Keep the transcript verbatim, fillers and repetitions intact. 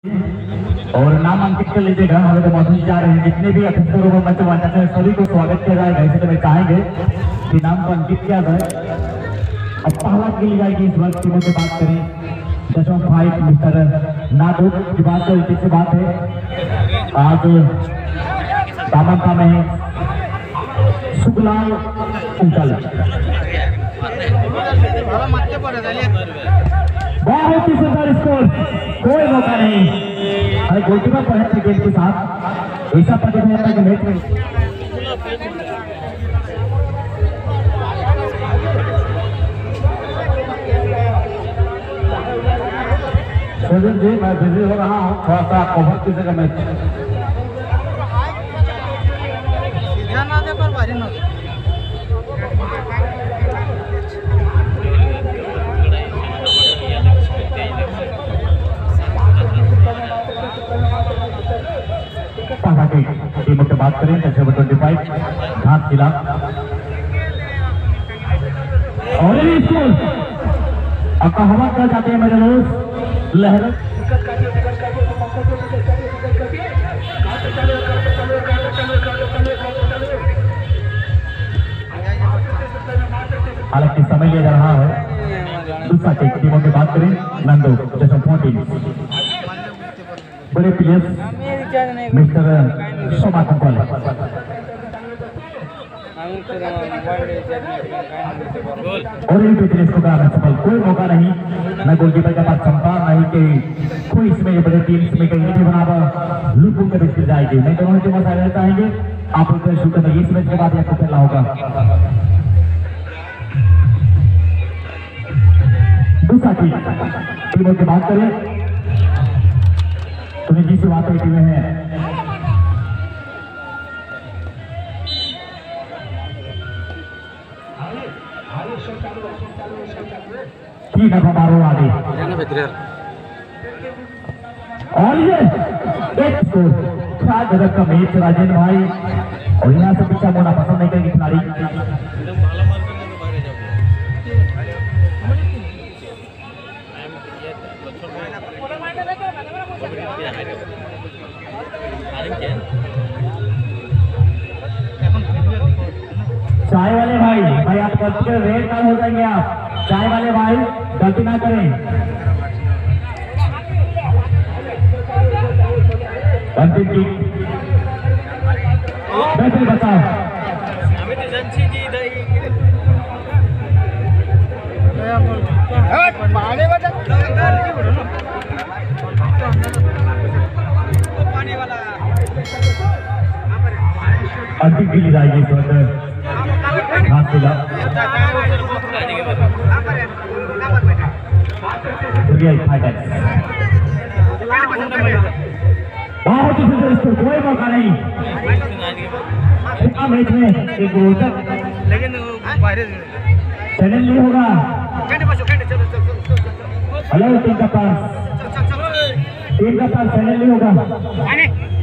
और नाम अंकित कर लीजिएगा। हमें तो मौजूद जा रहे हैं जितने भी अफसरों को मंच वाचा है सभी को स्वागत किया जाएगा। इसे तो मैं चाहेंगे कि नाम को अंकित किया जाए। अब पहला खेली जाएगी इस वक्त टीमों से बात करें दशम फाइट मिस्टर नादू की बात तो इसी से बात है। आज दामनता में शुक्लाल उंचल बहुत ही सुंदर स्कोर, कोई मौका नहीं। अरे गोलकीपर पर है क्रिकेट के साथ ऐसा प्रतिभा है कि मैच में सचिन जी मैं बिजी हो रहा हूँ, थोड़ा सा कवर कीजिएगा मैच। टीमों से बात करें जैसे ट्वेंटी फाइव घास खिला और कहवा कर जाते हैं मेरे दोस्त लहर। हालांकि समय लिया जा रहा है। दूसरा टीमों की बात करें नंदो जैसे फोर्टीन बड़े प्लेयर्स मिस्टर सोमा कंपल और इन फिटनेस को कराना सफल, कोई मौका नहीं न गोलकीपर के पास क्षमता नहीं कि कोई इसमें बड़े टीम में कहीं भी बना लुकू के बीच जाएगी। मैं दोनों टीमों से रहना चाहेंगे आप उनके शुरू करेंगे इस मैच के बाद आपको खेलना होगा। दूसरा टीम टीमों की बात करें तो जिस बात है टीमें हैं ठीक है हमारो आगे और ये एक स्कोर चार गजब का मैच राजेंद्र भाई और यहाँ से पीछा मोना पसंद नहीं करेंगे खिलाड़ी। चाय वाले भाई भाई आप गलती कर रेड कार्ड हो जाएंगे। आप चाय वाले भाई गलती ना करें। अंतिम की बेहतर बताओ अंतिम की ली जाएगी इस वक्त बहुत ही सुंदर स्कोर, कोई मौका नहीं मैच में एक रोचक चैनल नहीं होगा। हेलो टीम का पास टीम का पास चैनल नहीं होगा।